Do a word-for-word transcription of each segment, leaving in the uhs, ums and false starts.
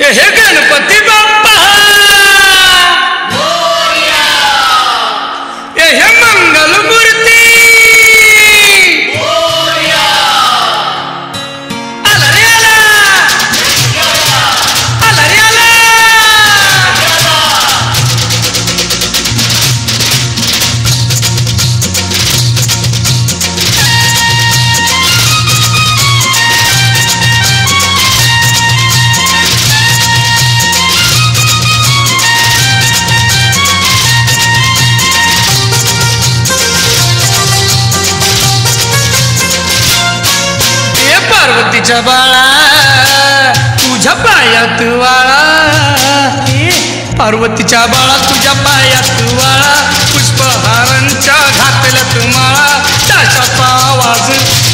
हे गणपती बाप्पा हे मंगल मूर्ती आला रे आला आला रे आला पार्वतीच्या बाळा तुझ्या पायात वाळा पार्वतीच्या बाळा तुझ्या पायात वाळा पुष्पहारांच्या घातल्यात माळा ताशाचा आवाज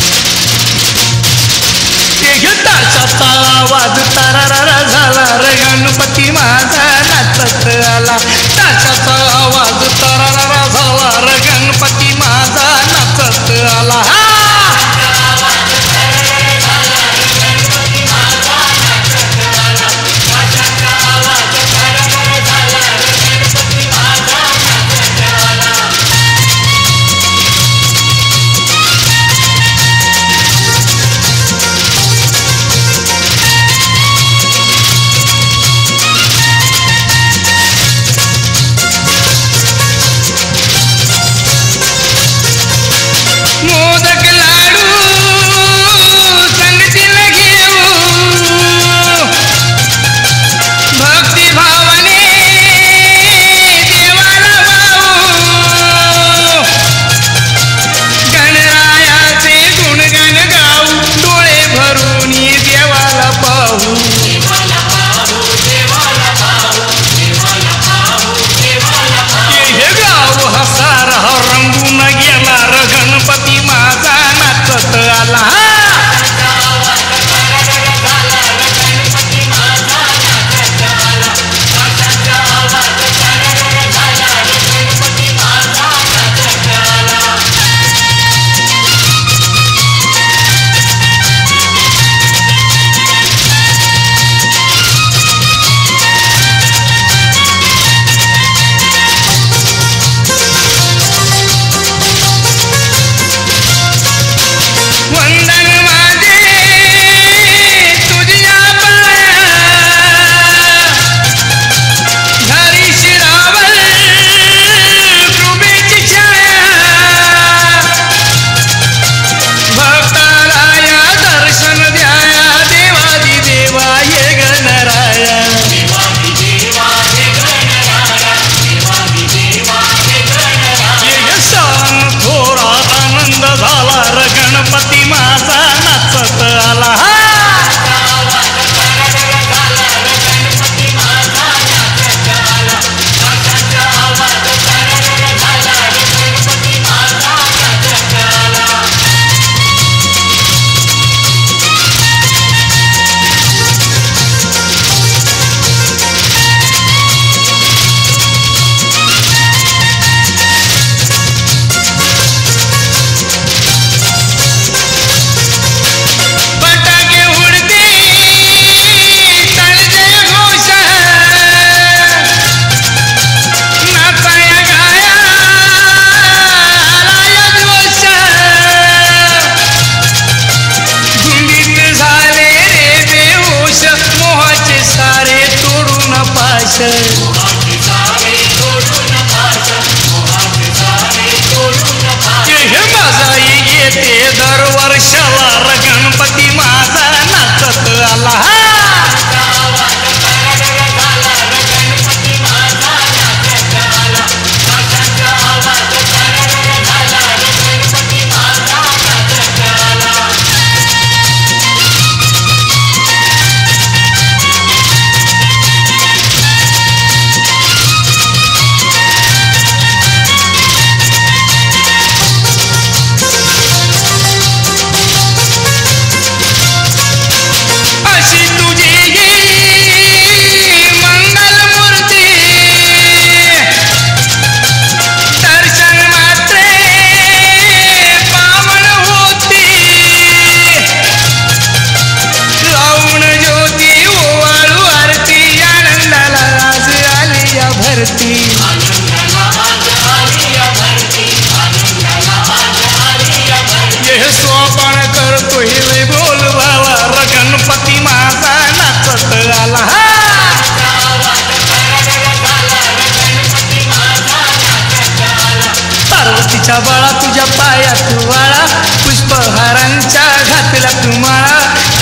ताशाचा आवाज तारारा झाला रे गणपती माझा नाचत आला ताशाचा आवाज तारारा झाला रे गणपती माझा नाचत आला मोदक लाडू संगतीन घेऊ भक्ती भावाने देवाला वाहू गणरायाचे गुणगान गाऊ डोळे भरून देवाला पाहू हे गाव हसार रंगून गेला र गणपती माझा नाचत आला वंदन माझे तुझ्या पाया घरी शिरावर कृपेची छाया भक्ताराया दर्शन द्याया देवादी देवा ये गणराया सण थोरात आनंद झाला र गणपती माझा नाचत आला फटाके उडते तळजय घोष नाचाया गाया आलाय जोश धुंदीत झाले रे बेहोश मोहाचे सारे तोडून पाश हे माझाई येते दरवर्षाला र गणपती माझा नाचत आला लालीच्या बाळा तुझ्या पायात वाळा पुष्पहारांच्या घातला तू माळा